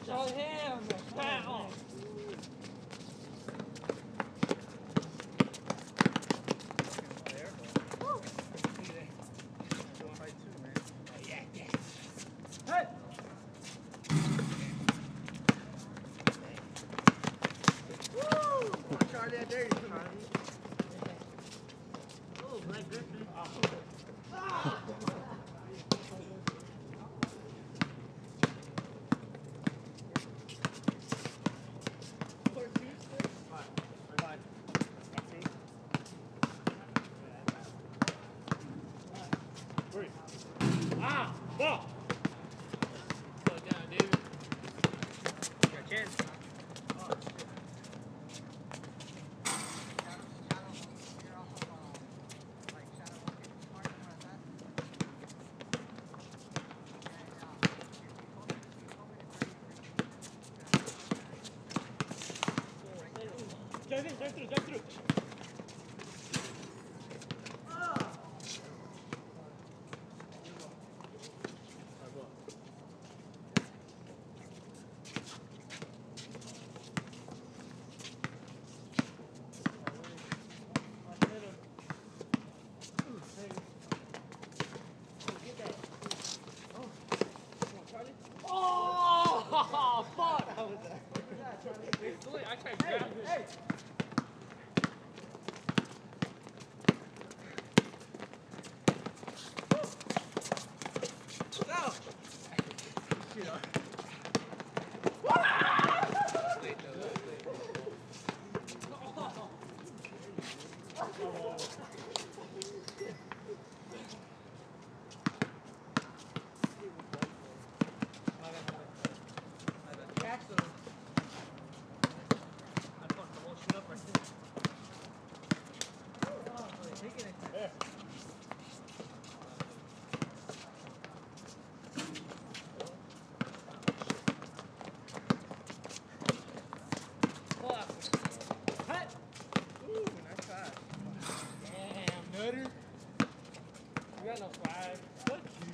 On him. Pow. Ball. Slow down, dude. Got a chance. Drive in, drive through, drive through. Oh, fuck! How was that? I tried to grab it. Hey. No! You got no flag. Fuck you.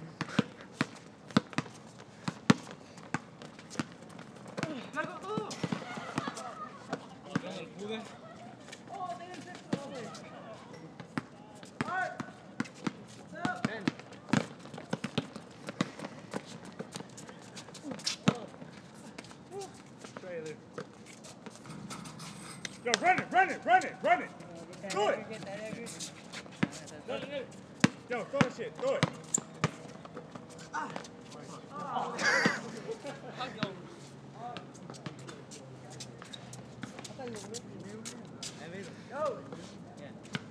Gotta go. Oh, they didn't fix it over. Alright. What's up? Ben. Trailer. Yo, run it. Do it. Yo, throw that shit. Do it. Ah. Oh. Go. Yeah.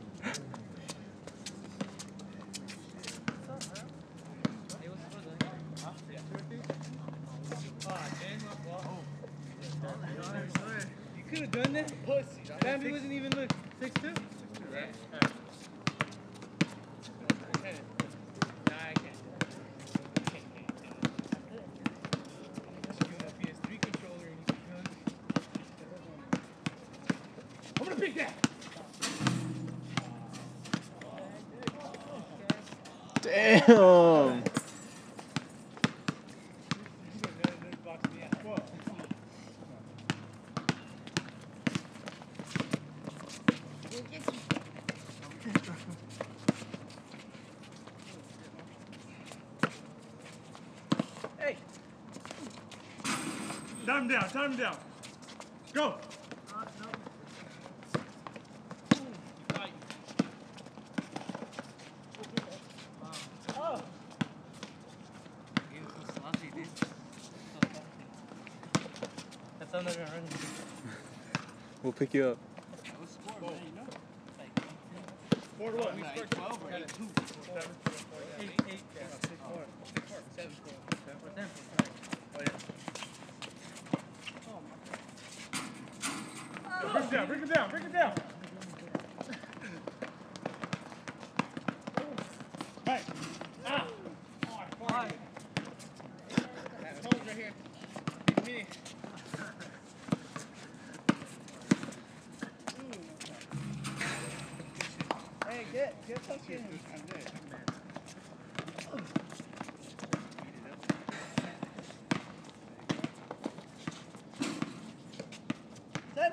You could have done that. Pussy. Bambi wasn't even look 6'2". Yeah. I'm gonna pick that. Damn. Hey. Time him down. Go. We'll pick you up. Score what? We scored 12 or 8-2? 8. 7-4. Oh, yeah. Bring him down. Hey. Ah. Oh, Right here. Give me. Hey, get fucking. I'm dead.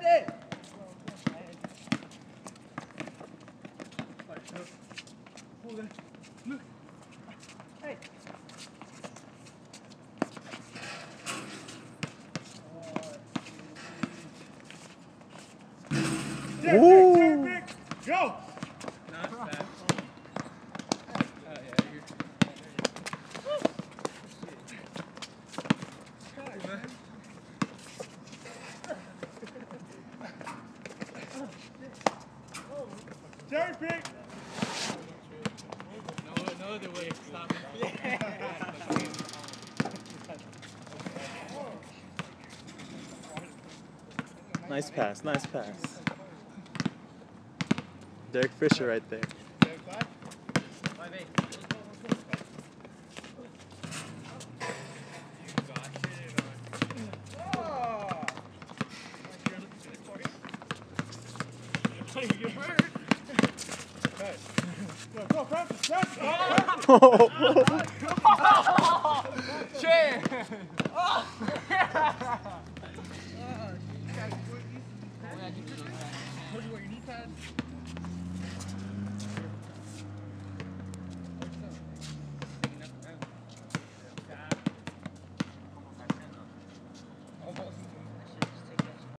Ready. Hold it. Look. Hey. Ooh. Go! Not bad. Cherry pick! No other way. Stop it. Nice pass, nice pass. Derek Fisher right there. Go, go, practice, practice! Chair. Told you what your knee pads.